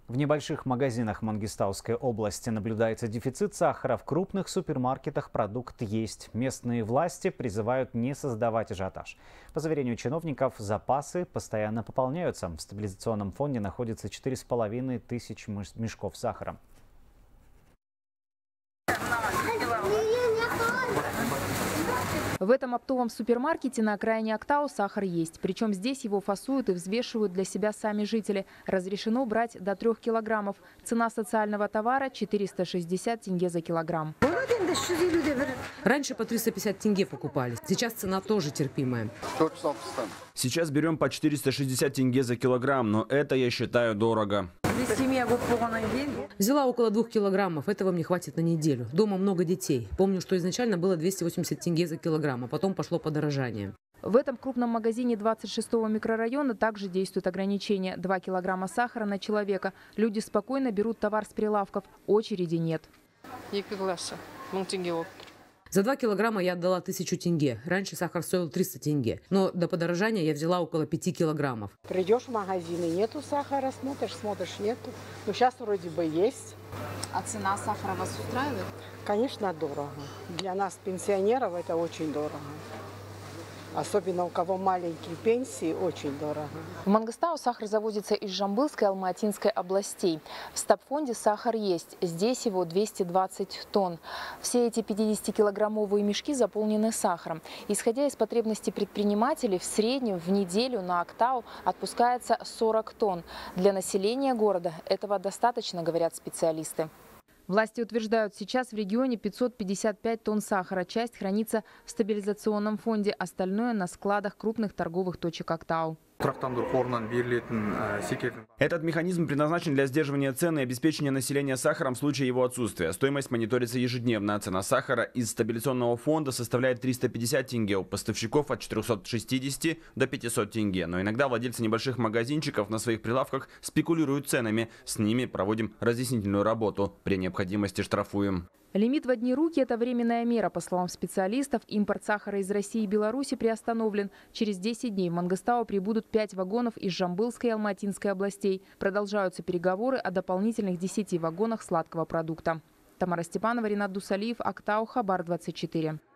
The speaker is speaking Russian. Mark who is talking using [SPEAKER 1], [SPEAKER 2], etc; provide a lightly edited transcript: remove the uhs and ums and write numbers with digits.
[SPEAKER 1] В небольших магазинах Мангистауской области наблюдается дефицит сахара. В крупных супермаркетах продукт есть. Местные власти призывают не создавать ажиотаж. По заверению чиновников, запасы постоянно пополняются. В стабилизационном фонде находится 4,5 тысяч мешков сахара.
[SPEAKER 2] В этом оптовом супермаркете на окраине Актау сахар есть. Причем здесь его фасуют и взвешивают для себя сами жители. Разрешено брать до 3 килограммов. Цена социального товара – 460 тенге за килограмм.
[SPEAKER 3] Раньше по 350 тенге покупали. Сейчас цена тоже терпимая.
[SPEAKER 4] Сейчас берем по 460 тенге за килограмм, но это я считаю дорого.
[SPEAKER 3] Взяла около 2 килограммов. Этого мне хватит на неделю. Дома много детей. Помню, что изначально было 280 тенге за килограмм, а потом пошло подорожание.
[SPEAKER 2] В этом крупном магазине 26-го микрорайона также действует ограничение. 2 килограмма сахара на человека. Люди спокойно берут товар с прилавков. Очереди нет.
[SPEAKER 3] За 2 килограмма я отдала 1000 тенге. Раньше сахар стоил 300 тенге. Но до подорожания я взяла около 5 килограммов.
[SPEAKER 5] Придешь в магазин и нету сахара, смотришь, нету. Но сейчас вроде бы есть.
[SPEAKER 2] А цена сахара вас устраивает?
[SPEAKER 5] Конечно, дорого. Для нас, пенсионеров, это очень дорого. Особенно у кого маленькие пенсии, очень дорого.
[SPEAKER 2] В Мангистау сахар завозится из Жамбылской и Алматинской областей. В стабфонде сахар есть. Здесь его 220 тонн. Все эти 50-килограммовые мешки заполнены сахаром. Исходя из потребностей предпринимателей, в среднем в неделю на Актау отпускается 40 тонн. Для населения города этого достаточно, говорят специалисты. Власти утверждают, сейчас в регионе 555 тонн сахара. Часть хранится в стабилизационном фонде, остальное на складах крупных торговых точек Актау.
[SPEAKER 4] Этот механизм предназначен для сдерживания цен и обеспечения населения сахаром в случае его отсутствия. Стоимость мониторится ежедневно. Цена сахара из стабилизационного фонда составляет 350 тенге, у поставщиков от 460 до 500 тенге. Но иногда владельцы небольших магазинчиков на своих прилавках спекулируют ценами. С ними проводим разъяснительную работу. При необходимости штрафуем.
[SPEAKER 2] Лимит в одни руки – это временная мера. По словам специалистов, импорт сахара из России и Беларуси приостановлен. Через 10 дней в Мангистау прибудут 5 вагонов из Жамбылской и Алматинской областей. Продолжаются переговоры о дополнительных 10 вагонах сладкого продукта. Тамара Степанова, Ринат Дусалиев, Актау, Хабар 24.